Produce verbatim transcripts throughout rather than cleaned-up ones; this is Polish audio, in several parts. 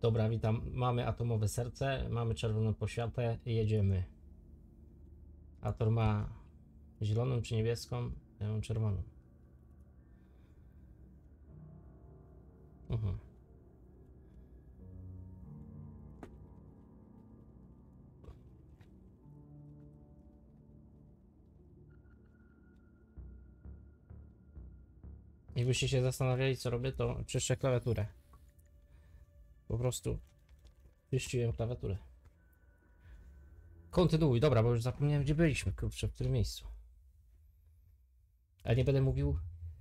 Dobra, witam. Mamy atomowe serce, mamy czerwoną poświatę i jedziemy. Ator ma zieloną czy niebieską? Ja mam czerwoną. Mhm. Jakbyście się zastanawiali, co robię, to czyszczę klawiaturę. Po prostu czyściłem klawiaturę. Kontynuuj, dobra, bo już zapomniałem, gdzie byliśmy, kurczę, w którym miejscu. Ale nie będę mówił.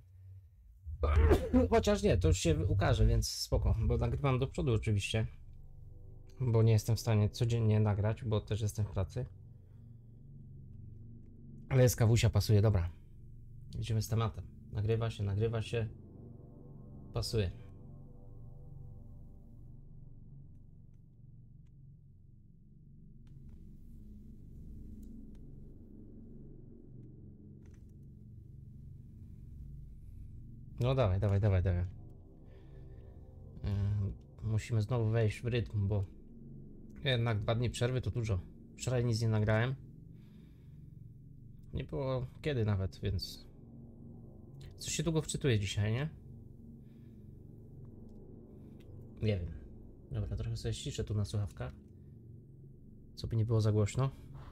Chociaż nie, to już się ukaże, więc spoko, bo nagrywam do przodu oczywiście. Bo nie jestem w stanie codziennie nagrać, bo też jestem w pracy. Ale z kawusia pasuje, dobra. Idziemy z tematem. Nagrywa się, nagrywa się. Pasuje. No dawaj, dawaj, dawaj, dawaj. Yy, musimy znowu wejść w rytm, bo jednak dwa dni przerwy to dużo. Wczoraj nic nie nagrałem. Nie było kiedy nawet, więc coś się długo wczytuje dzisiaj, nie? Nie wiem. Dobra, trochę sobie ściszę tu na słuchawkach. Co by nie było za głośno.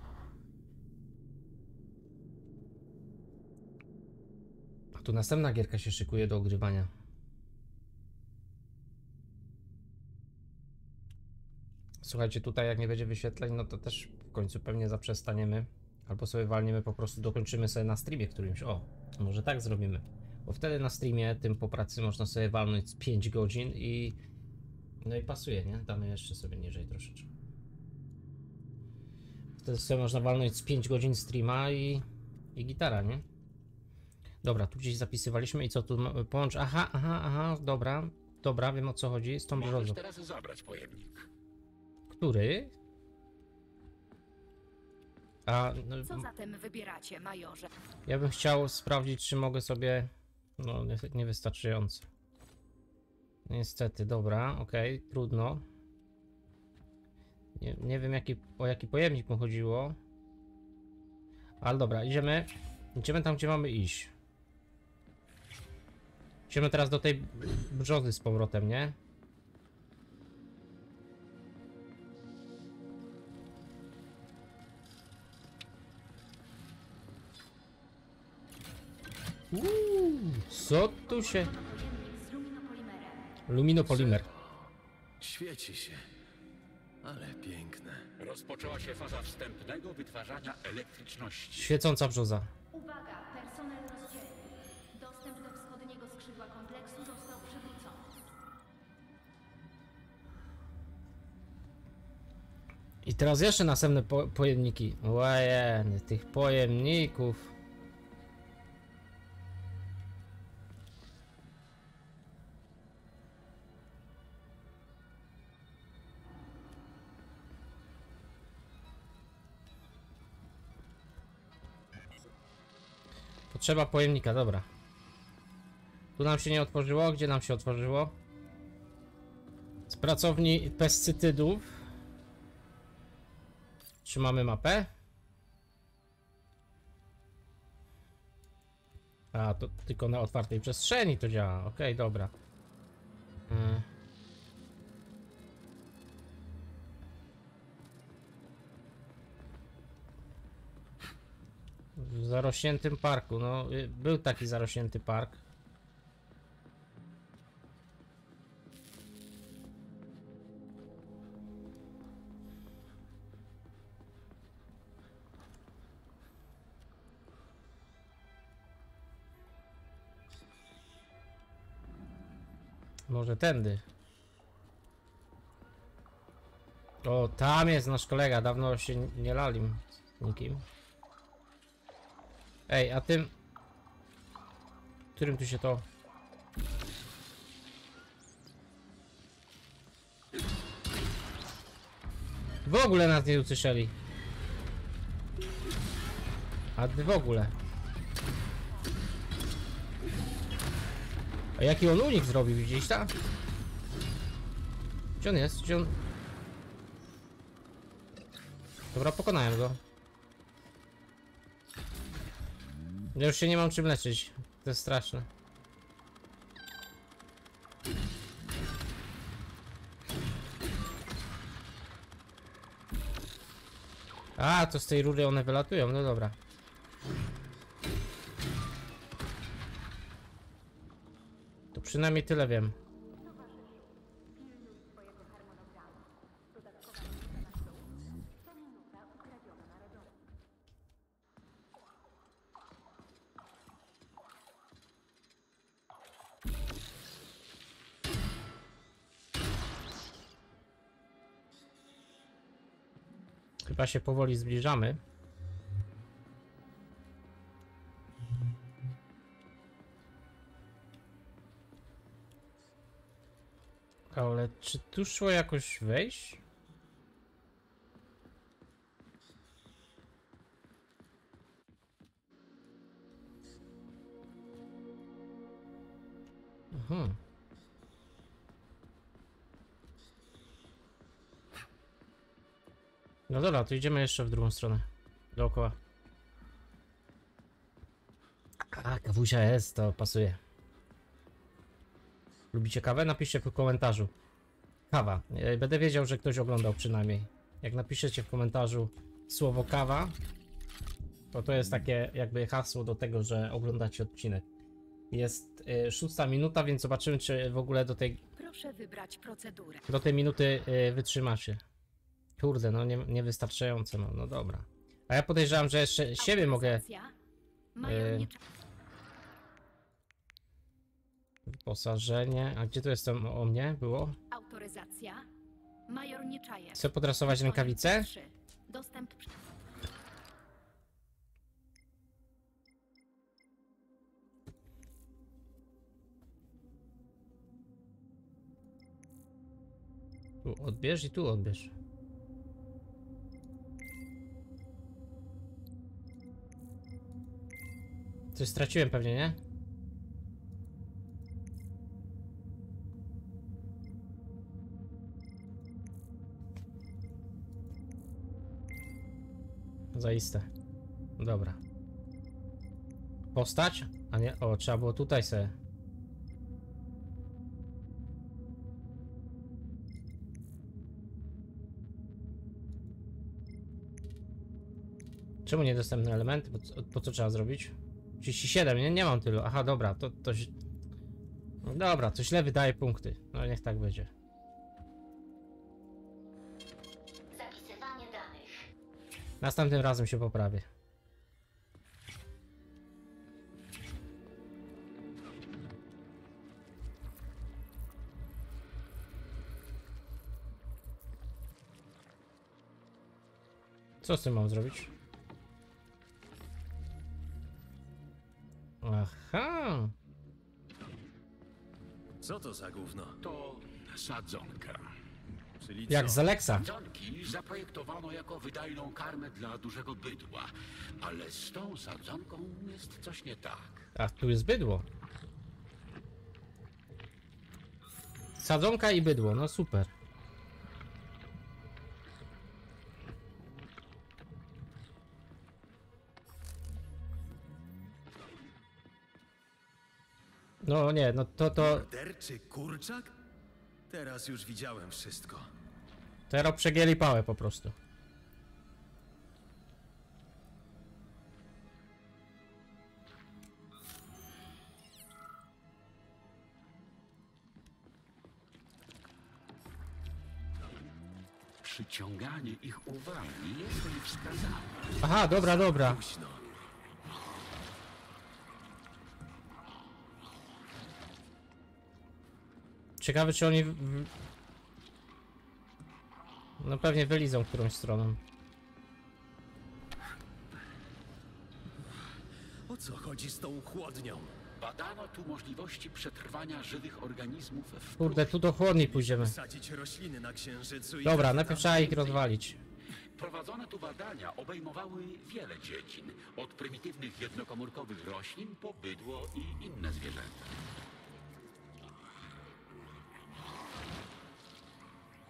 A tu następna gierka się szykuje do ogrywania. Słuchajcie, tutaj jak nie będzie wyświetleń, no to też w końcu pewnie zaprzestaniemy. Albo sobie walniemy, po prostu dokończymy sobie na streamie którymś. O, może tak zrobimy. Bo wtedy na streamie, tym po pracy, można sobie walnąć z pięć godzin i... No i pasuje, nie? Damy jeszcze sobie niżej troszeczkę. Wtedy sobie można walnąć z pięć godzin streama i... i gitara, nie? Dobra, tu gdzieś zapisywaliśmy i co tu połącz... Aha, aha, aha, dobra. Dobra, wiem o co chodzi z tą brzozą. Możesz teraz zabrać pojemnik. Który? A, no, Co zatem wybieracie, majorze? ja bym chciał sprawdzić, czy mogę sobie... No, nie- niewystarczająco. Niestety, dobra, okej, trudno. Nie, nie wiem jaki, o jaki pojemnik mu chodziło. Ale dobra, idziemy. Idziemy tam, gdzie mamy iść. Idziemy teraz do tej brzozy z powrotem, nie? Uuu, co tu się... Z luminopolimerem. Luminopolimer. Świeci się, ale piękne. Rozpoczęła się faza wstępnego wytwarzania elektryczności. Świecąca brzoza. Uwaga, personel rozdzielny. Dostęp do wschodniego skrzydła kompleksu został przywrócony. I teraz jeszcze następne po pojemniki. Łajeny, tych pojemników. Potrzeba pojemnika, dobra. Tu nam się nie otworzyło. Gdzie nam się otworzyło? Z pracowni pescytydów. Trzymamy mapę. A, to tylko na otwartej przestrzeni to działa. Okej, okay, dobra. Hmm. W zarośniętym parku. No, był taki zarośnięty park. Może tędy. O, tam jest nasz kolega. Dawno się nie lali z nikim. Ej, a tym... Którym tu się to... W ogóle nas nie usłyszeli. A w ogóle. A jaki on unik zrobił, widzieliście tam? Gdzie on jest? Gdzie on... Dobra, pokonałem go. Ja już się nie mam czym leczyć. To jest straszne. A, to z tej rury one wylatują, no dobra. To przynajmniej tyle wiem. Chyba się powoli zbliżamy. Ale czy tu szło jakoś wejść? Mhm. No dobra, to idziemy jeszcze w drugą stronę. Dookoła. A, kawusia jest, to pasuje. Lubicie kawę? Napiszcie w komentarzu. Kawa. Będę wiedział, że ktoś oglądał przynajmniej. Jak napiszecie w komentarzu słowo kawa, to to jest takie jakby hasło do tego, że oglądacie odcinek. Jest y, szósta minuta, więc zobaczymy, czy w ogóle do tej... Proszę wybrać procedurę. Do tej minuty y, wytrzymacie. Kurde, no nie, niewystarczające mam, no dobra. A ja podejrzewam, że jeszcze siebie mogę... Autoryzacja. Major y, nie... Wyposażenie... A gdzie to jest tam o mnie było? Autoryzacja. Major Nieczajew. Chcę podrasować rękawice? trzy. Dostęp... przy- Tu odbierz i tu odbierz. Coś straciłem pewnie, nie? Zaiste. Dobra. Postać? A nie, o, trzeba było tutaj se. Czemu niedostępne elementy? Po, co- po co trzeba zrobić? trzydzieści siedem, nie, nie mam tylu. Aha, dobra, to, to ź- no dobra, to źle wydaje punkty. No niech tak będzie. Zapisywanie danych. Następnym razem się poprawię. Co z tym mam zrobić? Aha. Co to za gówno? To sadzonka. Czyli Jak co? z Alexa. Sadzonki zaprojektowano jako wydajną karmę dla dużego bydła, ale z tą sadzonką jest coś nie tak. A tu jest bydło. Sadzonka i bydło, no super. No nie, no to to... Morderczy kurczak? Teraz już widziałem wszystko. Teraz przegięli pałę po prostu. Przyciąganie ich uwagi jest mi wskazane. Aha, dobra, dobra. Późno. Ciekawe, czy oni... W... w- No pewnie wylizą którąś stroną. O co chodzi z tą chłodnią? Badano tu możliwości przetrwania żywych organizmów w Kurde, tu do chłodni pójdziemy. Sadzić rośliny na księżycu i... Dobra, tak najpierw tam. trzeba ich rozwalić. Prowadzone tu badania obejmowały wiele dziedzin, od prymitywnych jednokomórkowych roślin po bydło i inne zwierzęta.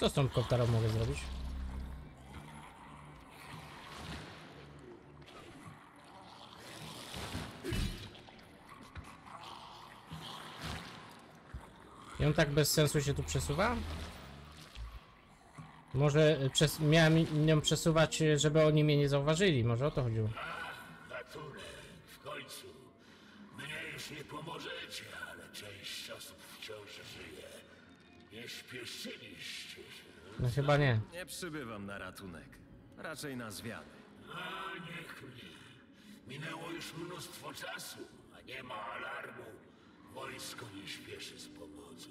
Co z tą kopterą mogę zrobić? I on tak bez sensu się tu przesuwa? Może przez, miałem nią przesuwać, żeby oni mnie nie zauważyli. Może o to chodziło. Ratunek, w końcu. Mnie już nie pomożecie, ale część osób wciąż żyje. Nie śpieszyliście się. No chyba nie. Nie przybywam na ratunek. Raczej na zwiady. A niech mnie. Minęło już mnóstwo czasu, a nie ma alarmu. Wojsko nie śpieszy z pomocą.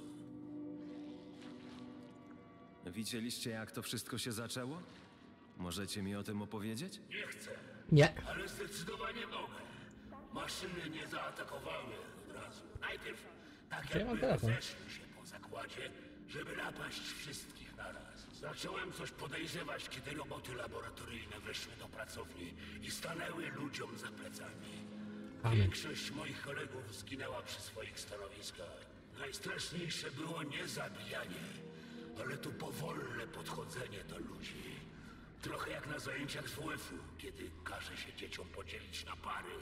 Widzieliście, jak to wszystko się zaczęło? Możecie mi o tym opowiedzieć? Nie chcę, Nie. ale zdecydowanie mogę. Maszyny nie zaatakowały od razu. Najpierw tak Gdzie ja mam jakby telefon? weszły się po zakładzie, żeby napaść wszystkich naraz. Zacząłem coś podejrzewać, kiedy roboty laboratoryjne weszły do pracowni i stanęły ludziom za plecami. Większość moich kolegów zginęła przy swoich stanowiskach. Najstraszniejsze było nie zabijanie, ale to powolne podchodzenie do ludzi. Trochę jak na zajęciach z W F-u, kiedy każe się dzieciom podzielić na pary.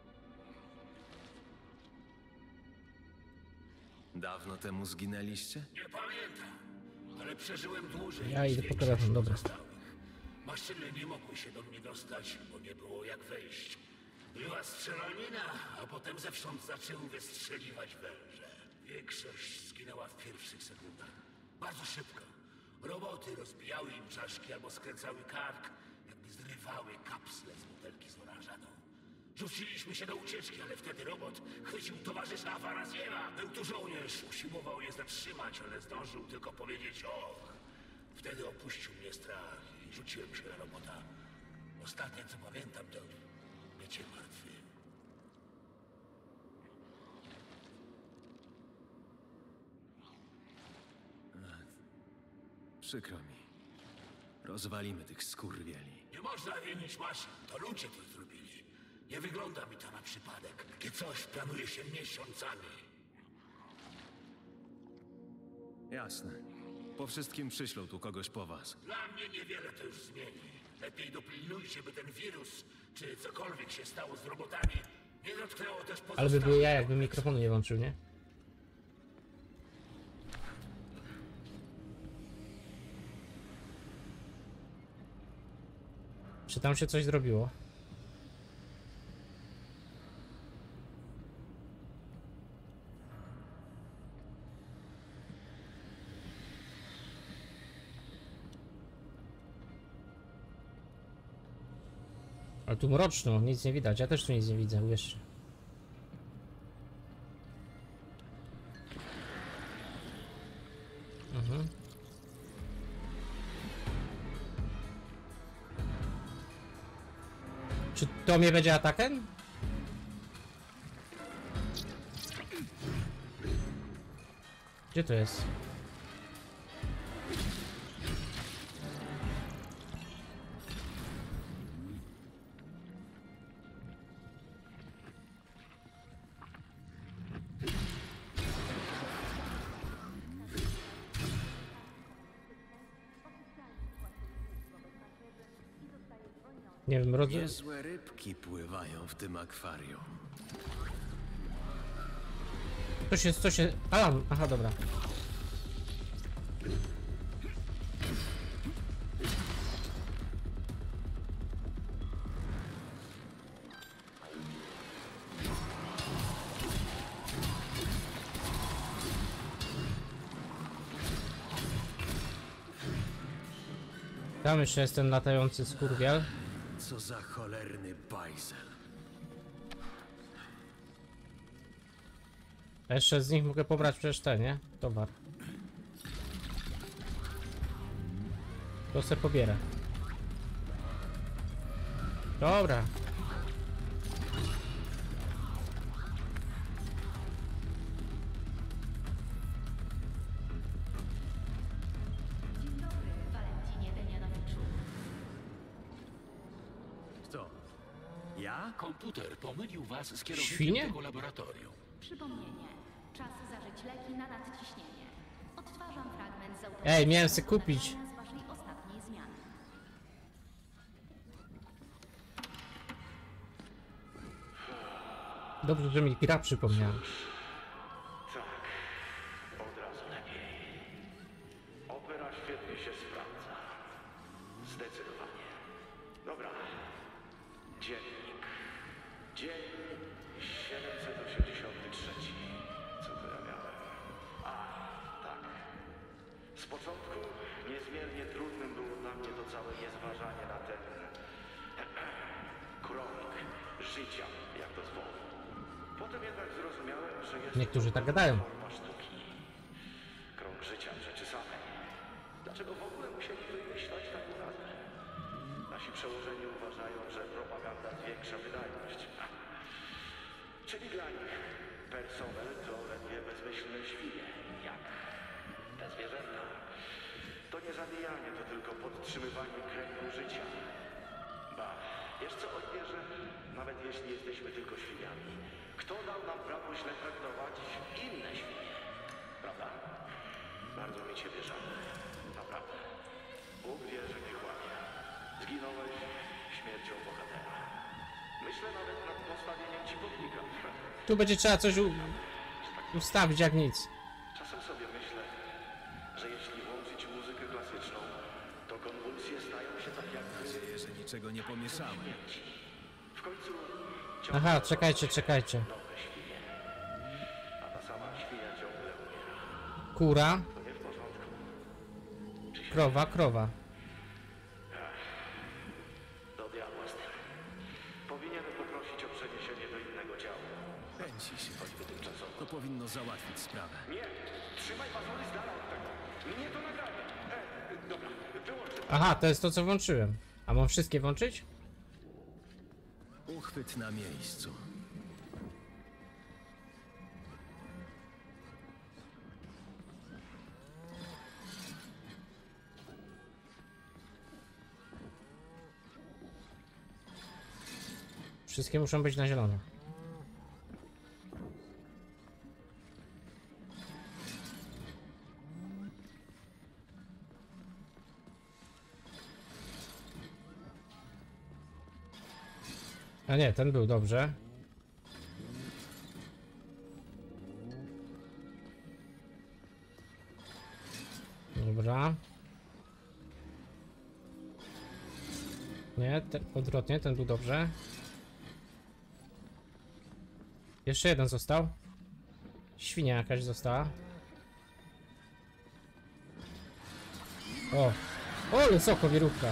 Dawno temu zginęliście? Nie pamiętam, ale przeżyłem dłużej Ja niż idę po większość telefon, dobra. pozostałych. Maszyny nie mogły się do mnie dostać, bo nie było jak wejść. Była strzelanina, a potem zewsząd zaczęły wystrzeliwać węże. Większość zginęła w pierwszych sekundach. Bardzo szybko. Roboty rozbijały im czaszki albo skręcały kark, jakby zrywały kapsle z butelki z oranżadą. Rzuciliśmy się do ucieczki, ale wtedy robot chwycił towarzysza Afanasjewa. Był tu żołnierz, usiłował je zatrzymać, ale zdążył tylko powiedzieć och. Wtedy opuścił mnie strach i rzuciłem się na robota. Ostatnie co pamiętam to bycie martwy. Przykro mi. Rozwalimy tych skurwieli. Nie można winić maszyn, to ludzie to zrobili. Nie wygląda mi to na przypadek. Takie coś planuje się miesiącami. Jasne. Po wszystkim przyślą tu kogoś po was. Dla mnie niewiele to już zmieni. Lepiej dopilnujcie, by ten wirus, czy cokolwiek się stało z robotami, nie dotknęło też pozostałych. Ale by były ja, jakbym mikrofonu nie włączył, nie? Czy tam się coś zrobiło? Ale tu mroczno, nic nie widać. Ja też tu nic nie widzę, uwierzcie. Mhm. Czy to mnie będzie atakiem? Gdzie to jest? Nie wiem, rodzaj... Niezłe rybki pływają w tym akwarium. Co się, co się... Alarm, aha, dobra. Tam jeszcze jest ten latający skurwiel. Co za cholerny bajzel. A jeszcze z nich mogę pobrać przecież te, nie? Towar. To se pobierę. Dobra. Dzień dobry, Valentinie Demianowiczu. Kto? Ja? Komputer pomylił was z kierownikiem Świnie? tego laboratorium. Przypomnienie. Czas zażyć leki na nadciśnienie. Odtwarzam fragment z autobusu Ej, miałem se kupić. z waszej ostatniej zmiany. Dobrze, że mi gra przypomniała. Tak, od razu lepiej. Opera świetnie się sprawdza. Zdecydowanie. Dobra. Dziennik. Dzień siedemset osiemdziesiąty trzeci. Co to ja miałem? A, tak. Z początku niezmiernie trudnym było dla mnie to całe niezważanie na ten krąg życia, jak to zwołał. Potem jednak zrozumiałem, że jest Niektórzy to tak gadają. forma sztuki. Krąg życia w rzeczy samej. Dlaczego w ogóle musieli wymyślać taką nazwę? Nasi przełożeni uważają, że propaganda zwiększa wydajność. Czyli dla nich personel to ledwie bezmyślne świnie, jak te zwierzęta. To nie zabijanie, to tylko podtrzymywanie kręgu życia. Ba, wiesz co, odbierze? Nawet jeśli jesteśmy tylko świniami, kto dał nam prawo źle traktować inne świnie? Prawda? Bardzo mi ciebie żal. Naprawdę. Bóg wie, że nie kłamie. Zginąłeś śmiercią bohatera. Myślę nawet nad postawieniem ci pomnika. Tu będzie trzeba coś u... ustawić jak nic. Czasem sobie myślę, że jeśli włączyć muzykę klasyczną, to konwulsje stają się tak jak Mam nadzieję, że niczego nie pomieszałem. śmierci. W końcu Aha, czekajcie, czekajcie. nowe świnie. A ta sama świnia ciągle umiera. Kura, To nie w porządku. krowa, krowa. Do diabła z tym. Powinienem poprosić o przeniesienie do innego działu. Pęci się. Choćby tymczasowo. To powinno załatwić sprawę. Nie! Trzymaj pazury z dala od tego! Mnie to nagranie! E, dobra, wyłączę. Aha, to jest to, co włączyłem. A mam wszystkie włączyć? Uchwyt na miejscu. Wszystkie muszą być na zielono. A nie, ten był dobrze. Dobra. Nie, ten, odwrotnie, ten był dobrze. Jeszcze jeden został. Świnia jakaś została. O! O, ale soko, wierówka.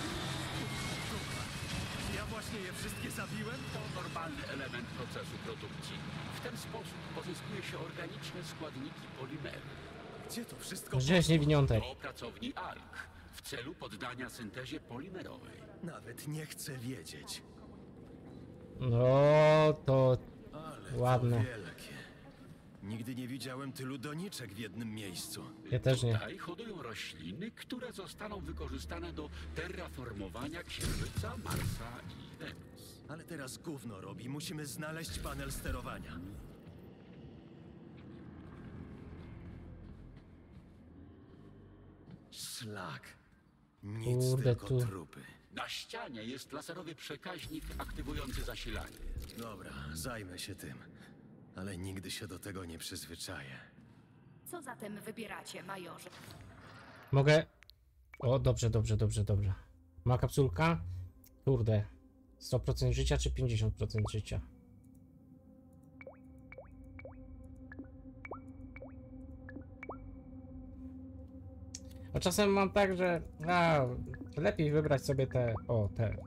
Ja właśnie je wszystkie zabiłem? To normalny element procesu produkcji. W ten sposób pozyskuje się organiczne składniki polimeru. Gdzie to wszystko Gdzieś niewiniątek. Do pracowni A L K w celu poddania syntezie polimerowej. Nawet nie chcę wiedzieć. No, to Ale ładne. to wielkie. Nigdy nie widziałem tylu doniczek w jednym miejscu. Ja też nie. Tutaj hodują rośliny, które zostaną wykorzystane do terraformowania Księżyca, Marsa i Wenus. Ale teraz gówno robi. Musimy znaleźć panel sterowania. Szlak. Nic, Kurde, tylko tu- trupy. Na ścianie jest laserowy przekaźnik aktywujący zasilanie. Dobra, zajmę się tym. Ale nigdy się do tego nie przyzwyczaję. Co zatem wybieracie, majorze? Mogę... O, dobrze, dobrze, dobrze, dobrze. Ma kapsulka? Kurde. sto procent życia czy pięćdziesiąt procent życia? A czasem mam tak, że... A, lepiej wybrać sobie te... O, te...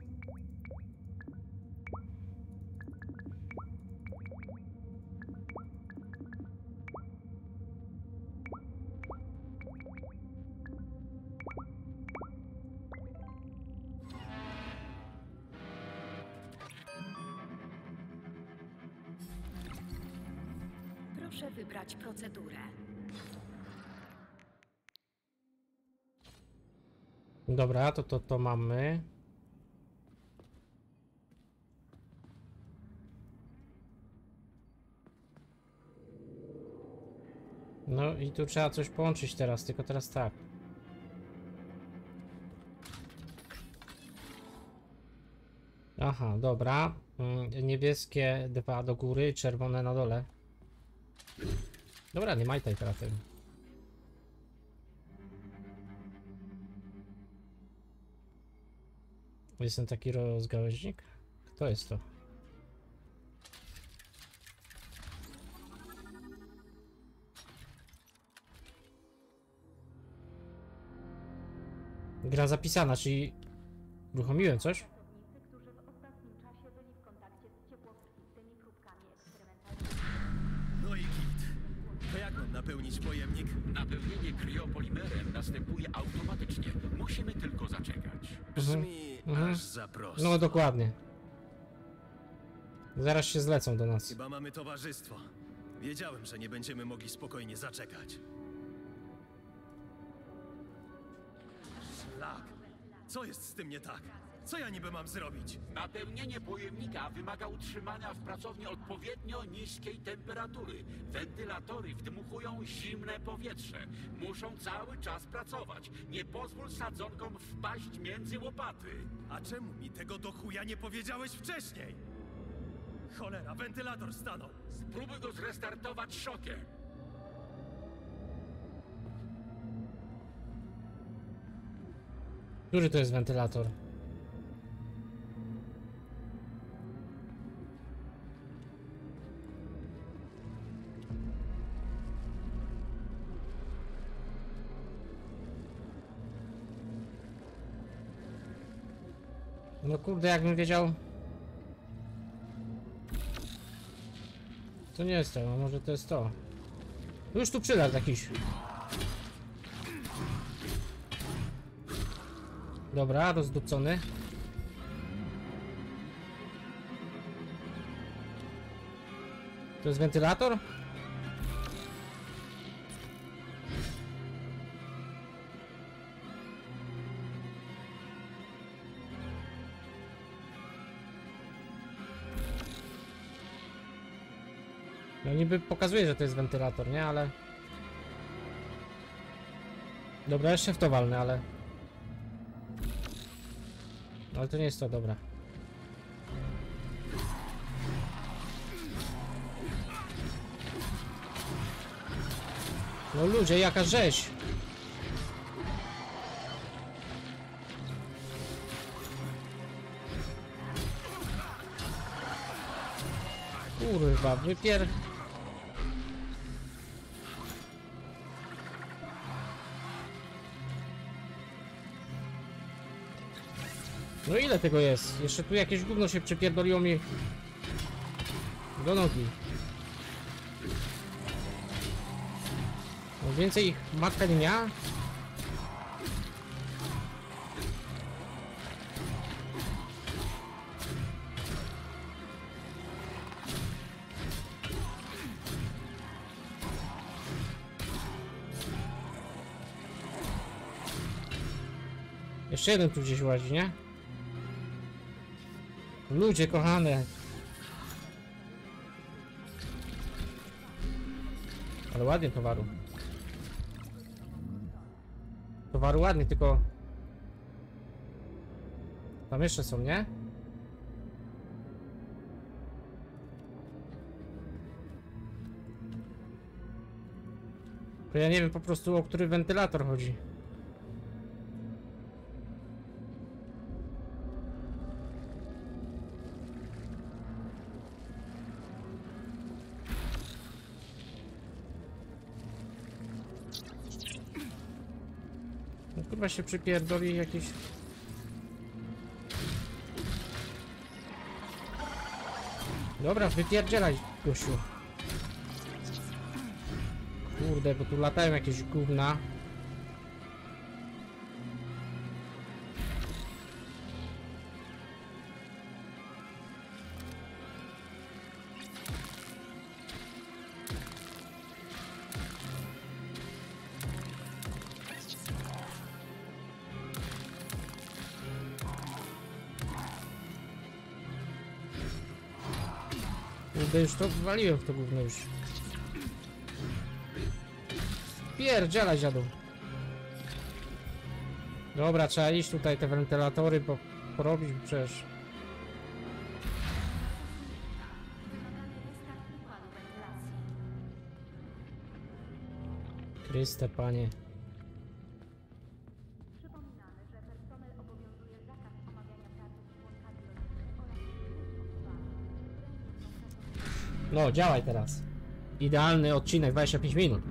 Proszę wybrać procedurę. Dobra, to to, to mamy. No i tu trzeba coś połączyć teraz, tylko teraz tak. Aha, dobra. Mm, Niebieskie dwa do góry, czerwone na dole. Dobra, nie majtaj teraz tym. Jest ten taki rozgałęźnik? Kto jest to? Gra zapisana, czyli uruchomiłem coś? Którzy w ostatnim czasie byli w kontakcie z ciepłokrwistym próbkami eksperymentalnymi. No i git. To jak mam napełnić pojemnik? Napełnienie kriopolimerem następuje automatycznie. Musimy tylko zaczekać. Brzmi Mhm. aż za prosto. No dokładnie. Zaraz się zlecą do nas. Chyba mamy towarzystwo. Wiedziałem, że nie będziemy mogli spokojnie zaczekać. Szlak. Co jest z tym nie tak? Co ja niby mam zrobić? Napełnienie pojemnika wymaga utrzymania w pracowni odpowiednio niskiej temperatury. Wentylatory wdmuchują zimne powietrze. Muszą cały czas pracować. Nie pozwól sadzonkom wpaść między łopaty. A czemu mi tego do chuja nie powiedziałeś wcześniej? Cholera, wentylator stanął. Spróbuj go zrestartować szokiem. Który to jest wentylator? No kurde, jakbym wiedział. To nie jest to, a może to jest to. Już tu przylazł jakiś. Dobra, rozdupcony. To jest wentylator? No niby pokazuje, że to jest wentylator, nie? Ale... Dobra, jeszcze w to walnę, ale... Ale to nie jest to, dobra. No ludzie, jaka rzeź! Kurwa, wypier... No ile tego jest? Jeszcze tu jakieś gówno się przypierdoliło mi do nogi. No więcej ich matka nie miała? Jeszcze jeden tu gdzieś łazi, nie? Ludzie kochane. Ale ładnie towaru. Towaru ładnie, tylko... Tam jeszcze są, nie? To ja nie wiem po prostu, o który wentylator chodzi. No, kurwa się przypierdoli jakiś... Dobra, wypierdzielaj, gościu. Kurde, bo tu latają jakieś gówna. Kurde, już to waliłem w to gówno już. Spierdzielaj, dziadu. Dobra, trzeba iść tutaj te wentylatory, bo porobić przecież. Chryste, panie. Przypominamy, że personel obowiązuje zakaz omawiania pracy z członkami rodziny oraz innych osób, No, działaj teraz. Idealny odcinek, dwadzieścia pięć minut.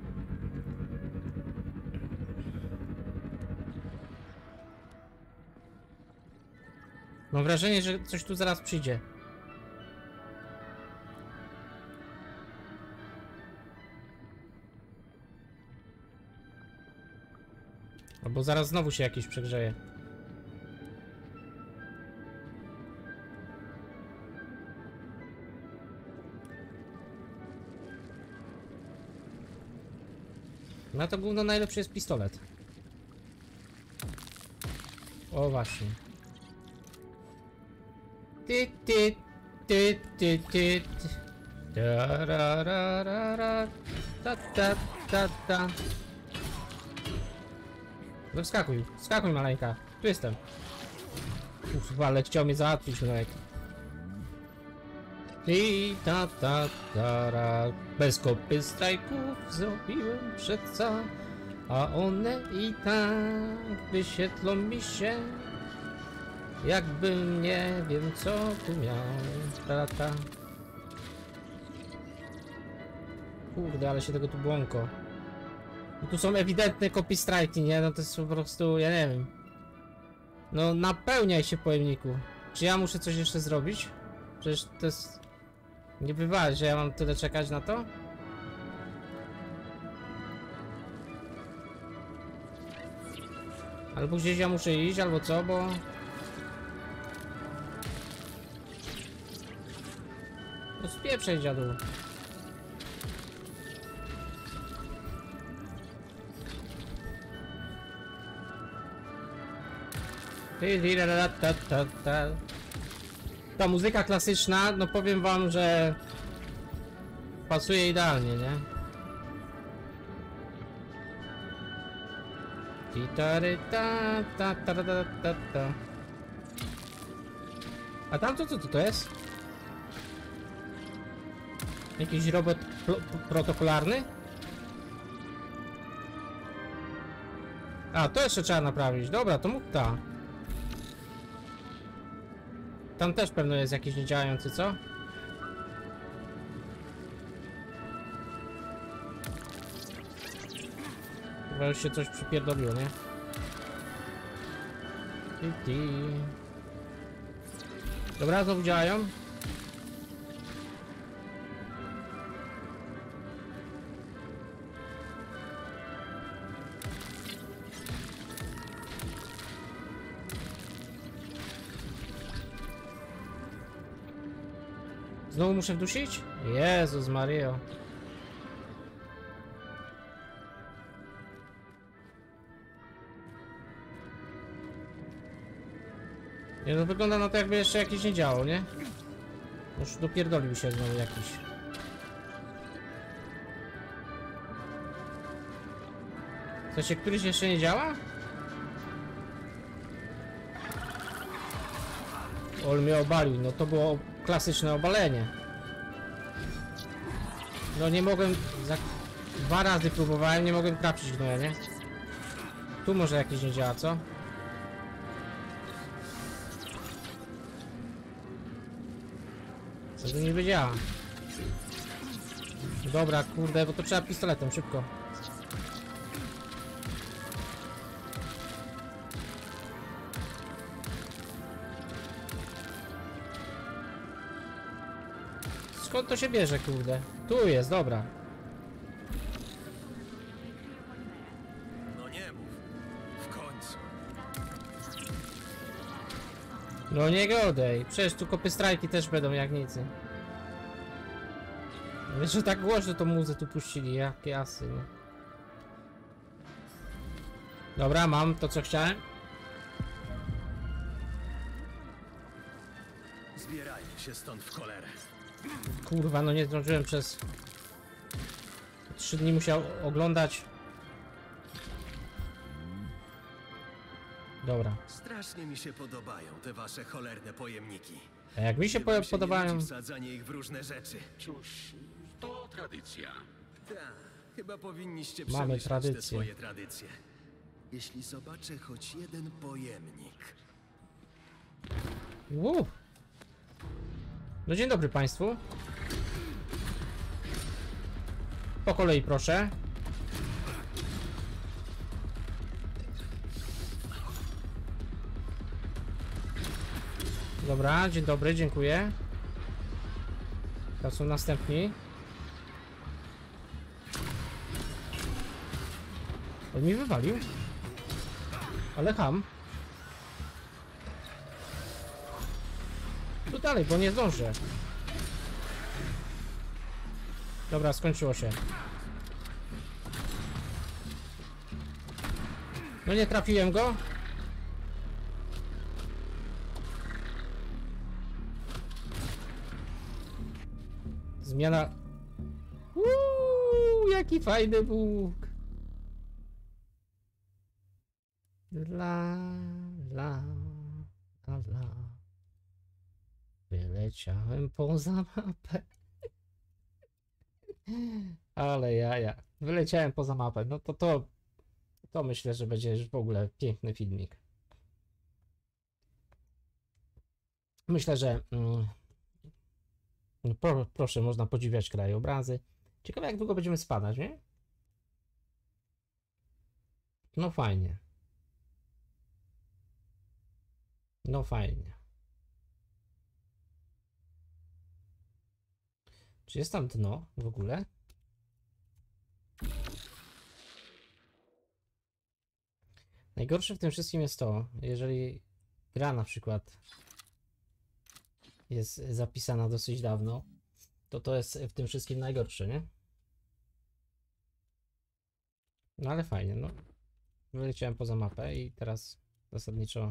Mam wrażenie, że coś tu zaraz przyjdzie. Albo zaraz znowu się jakiś przegrzeje. Na to gówno najlepszy jest pistolet. O właśnie. Ty, ty, ty, ty, ty, ty. Ta, ra, ra, ra, ra. Ta, ta, ta, ta. No wskakuj, wskakuj maleńka. Tu jestem. Uf, ale chciał mnie załatwić, maleńka. I ta, ta, ta, ra. Bez kopy strajków zrobiłem przeca, a one i tak wyświetlą mi się, jakbym nie wiem co tu miał. Lata. Kurde, ale się tego tu błąko. No tu są ewidentne copy strajki, nie? No to jest po prostu, ja nie wiem. No napełniaj się, pojemniku. Czy ja muszę coś jeszcze zrobić? Przecież to jest... Nie bywa, że ja mam tyle czekać na to? Albo gdzieś ja muszę iść, albo co, bo... No spieprzaj, dziadu. Ta muzyka klasyczna, no powiem wam, że pasuje idealnie, nie? Titary, ta, ta, ta, ta, ta, ta. A tam to co to, to jest? Jakiś robot protokolarny? A, to jeszcze trzeba naprawić. Dobra, to mógł ta. Tam też pewno jest jakiś niedziałający, co? Chyba już się coś przypierdoliło, nie? Ti, ti. Dobra, znowu działają. Znowu muszę wdusić? Jezus Mario. Nie, no wygląda na to, jakby jeszcze jakiś nie działał, nie? Już dopierdolił się znowu jakiś. W sensie, któryś jeszcze nie działa? Ol mnie obalił, no to było klasyczne obalenie. No nie mogłem... Za... Dwa razy próbowałem, nie mogłem trafić gnoja, nie? Tu może jakieś nie działa, co? Co tu niby działa? Dobra, kurde, bo to trzeba pistoletem, szybko. Skąd to się bierze, kurde? Tu jest, dobra. No nie mów. W końcu. No nie godej. Przecież tu kopy strajki też będą jak nicy. Wiesz, że tak głośno tą muzę tu puścili, jakie asy, no. Dobra, mam to, co chciałem. Zbierajmy się stąd w cholerę. Kurwa, no nie zdążyłem przez... Trzy dni musiał oglądać Dobra. Strasznie mi się podobają te wasze cholerne pojemniki. A jak mi się Chyba po mi się podobają... nie nudzi wsadzanie ich w różne rzeczy. Cóż, to tradycja. Tak, chyba powinniście Mamy przemyśleć te tradycję. swoje tradycje. Jeśli zobaczę choć jeden pojemnik... Uuu. No dzień dobry Państwu. Po kolei proszę. Dobra, dzień dobry, dziękuję. Tam są następni. On mi wywalił. Ale ham. Tu dalej, bo nie zdążę. Dobra, skończyło się. No nie trafiłem go. Zmiana. Uuu, jaki fajny Bóg. La, la, la, la. Wyleciałem poza mapę. Ale jaja. Wyleciałem poza mapę. No to to... To myślę, że będzie już w ogóle piękny filmik. Myślę, że... Mm, pro, proszę, można podziwiać krajobrazy. Ciekawe, jak długo będziemy spadać, nie? No fajnie. No fajnie. Czy jest tam dno w ogóle? Najgorsze w tym wszystkim jest to, jeżeli gra na przykład jest zapisana dosyć dawno, to to jest w tym wszystkim najgorsze, nie? No ale fajnie, no. Wyleciałem poza mapę i teraz zasadniczo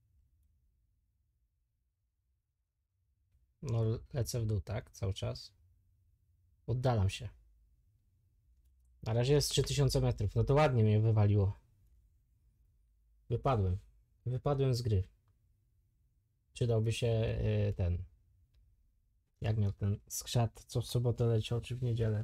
no lecę w dół, tak? Cały czas. Oddalam się. Na razie jest trzy tysiące metrów. No to ładnie mnie wywaliło. Wypadłem. Wypadłem z gry. Przydałby się yy, ten. Jak miał ten skrzat, co w sobotę leciał, czy w niedzielę.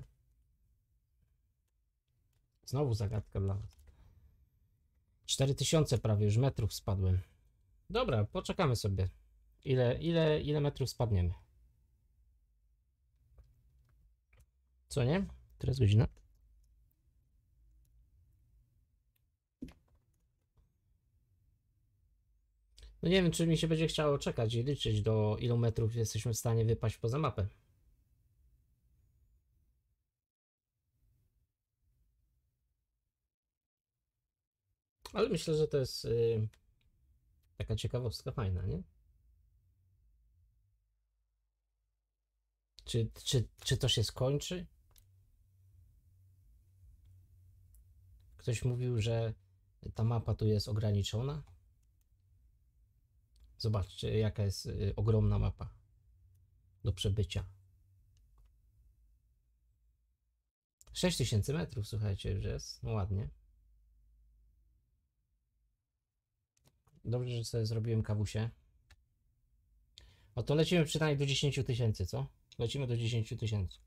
Znowu zagadka dla was. cztery tysiące prawie już metrów spadłem. Dobra, poczekamy sobie. Ile, ile, ile metrów spadniemy? Co nie? Teraz godzina? No nie wiem, czy mi się będzie chciało czekać i liczyć, do ilu metrów jesteśmy w stanie wypaść poza mapę. Ale myślę, że to jest yy, taka ciekawostka fajna, nie? Czy, czy, czy to się skończy? Ktoś mówił, że ta mapa tu jest ograniczona. Zobaczcie, jaka jest y, ogromna mapa do przebycia. sześć tysięcy metrów, słuchajcie, już jest. No ładnie. Dobrze, że sobie zrobiłem kawusie. O to lecimy przynajmniej do dziesięciu tysięcy, co? Lecimy do dziesięciu tysięcy.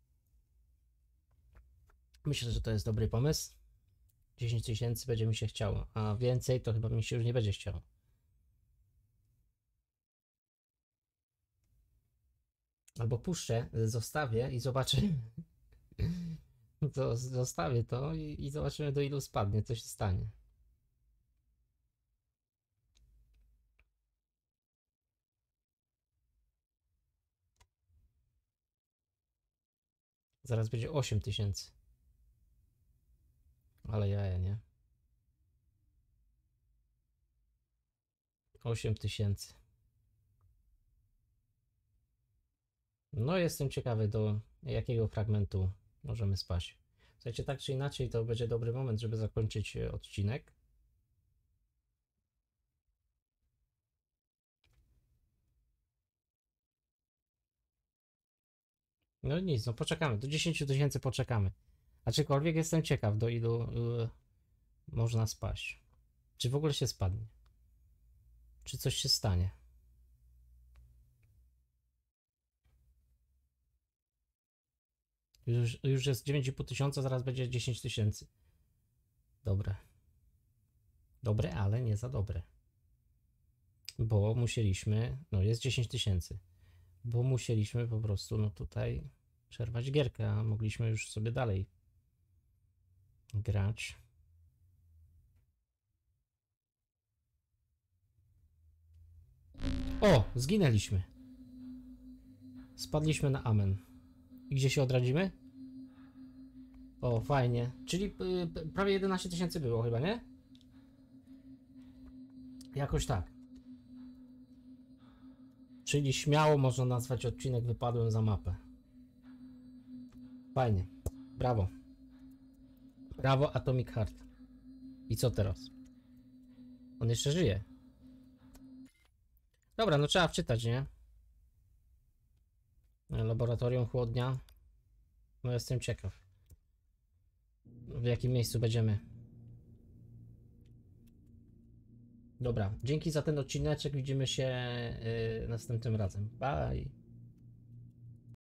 Myślę, że to jest dobry pomysł. dziesięć tysięcy będzie mi się chciało, a więcej to chyba mi się już nie będzie chciało. Albo puszczę, zostawię i zobaczę. To zostawię to i, i zobaczymy, do ilu spadnie, co się stanie. Zaraz będzie osiem tysięcy. Ale jaja, nie? osiem tysięcy. No jestem ciekawy, do jakiego fragmentu możemy spaść. Słuchajcie, tak czy inaczej to będzie dobry moment, żeby zakończyć odcinek. No nic, no poczekamy. Do dziesięciu tysięcy poczekamy. Aczkolwiek jestem ciekaw, do ilu y, można spaść. Czy w ogóle się spadnie. czy coś się stanie. Już, już jest dziewięć i pół tysiąca, zaraz będzie dziesięć tysięcy. Dobre. Dobre, ale nie za dobre. Bo musieliśmy, no jest dziesięć tysięcy. Bo musieliśmy po prostu, no tutaj przerwać gierkę, a mogliśmy już sobie dalej grać. O, zginęliśmy. Spadliśmy na amen. I gdzie się odradzimy? O, fajnie. Czyli y, prawie jedenaście tysięcy było chyba, nie? Jakoś tak. Czyli śmiało można nazwać odcinek Wypadłem za mapę. Fajnie. Brawo. Brawo Atomic Heart. I co teraz? On jeszcze żyje. Dobra, no trzeba wczytać, nie? Laboratorium chłodnia. No jestem ciekaw. W jakim miejscu będziemy. Dobra, dzięki za ten odcineczek. Widzimy się yy, następnym razem. Bye.